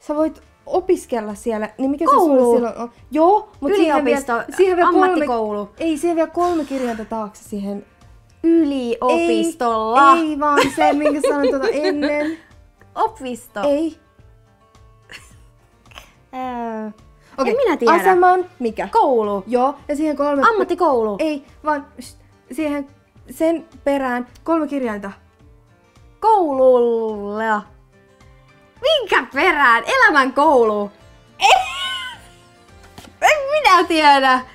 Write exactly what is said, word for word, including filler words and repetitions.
sä voit opiskella siellä, niin mikä Koulu. se sulle silloin on? Joo, mutta Yliopisto, siihen vielä ammattikoulu. Kolme, ei, siihen vielä kolme kirjainta taakse siihen. Yliopistolla. Ei, ei vaan se, minkä sanoin tuota ennen. Opisto. Ei. Öö, Okei, en minä tiedä. aseman, mikä? Koulu. Joo, ja siihen kolme... Ammattikoulu. Ei, vaan sh, siihen sen perään kolme kirjainta. Koululla. Minkä perään? Elämän koulu. En minä tiedä.